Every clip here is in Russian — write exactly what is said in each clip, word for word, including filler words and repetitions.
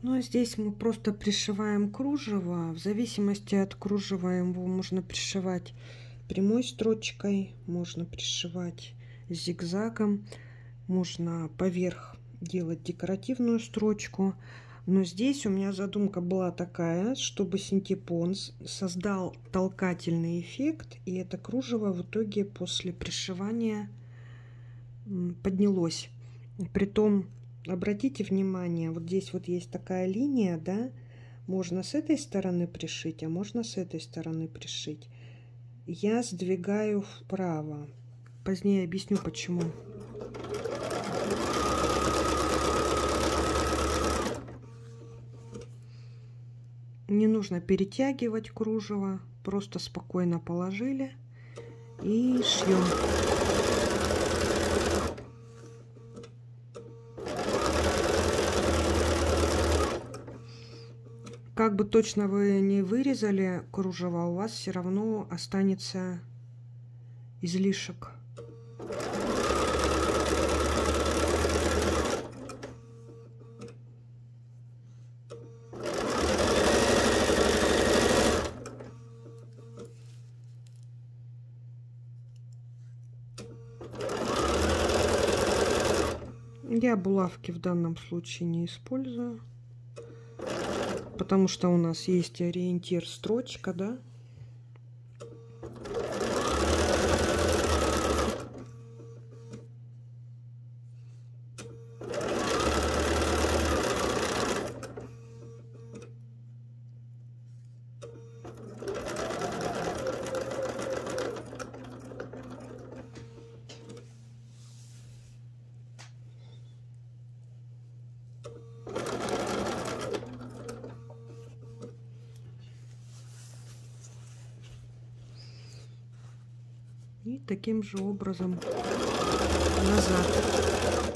Ну а здесь мы просто пришиваем кружево. В зависимости от кружева его можно пришивать прямой строчкой, можно пришивать зигзагом, можно поверх делать декоративную строчку. Но здесь у меня задумка была такая, чтобы синтепон создал толкательный эффект, и это кружево в итоге после пришивания поднялось. Притом, обратите внимание, вот здесь вот есть такая линия, да, можно с этой стороны пришить, а можно с этой стороны пришить. Я сдвигаю вправо. Позднее объясню, почему. Не нужно перетягивать кружево, просто спокойно положили и шьем. Как бы точно вы не вырезали кружево, у вас все равно останется излишек. Я булавки в данном случае не использую, потому что у нас есть ориентир строчка, да. И таким же образом назад.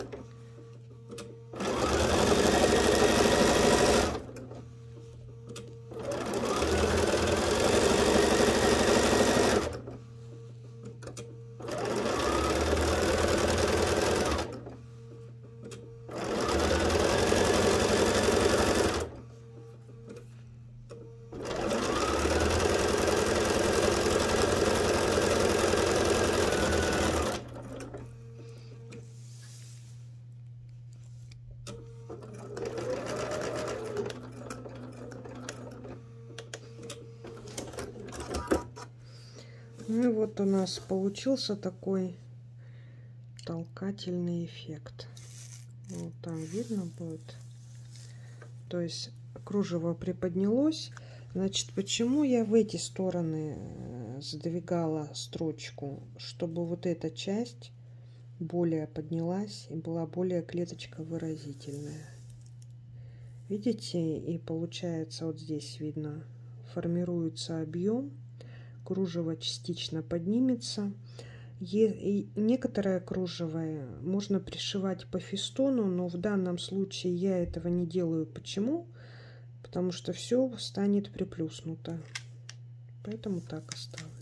Ну и вот у нас получился такой толкательный эффект. Вот там видно будет. То есть кружево приподнялось. Значит, почему я в эти стороны сдвигала строчку? Чтобы вот эта часть более поднялась и была более клеточка выразительная. Видите? И получается вот здесь видно, формируется объем. Кружево частично поднимется. И некоторое кружево можно пришивать по фестону, но в данном случае я этого не делаю. Почему? Потому что все станет приплюснуто. Поэтому так оставлю.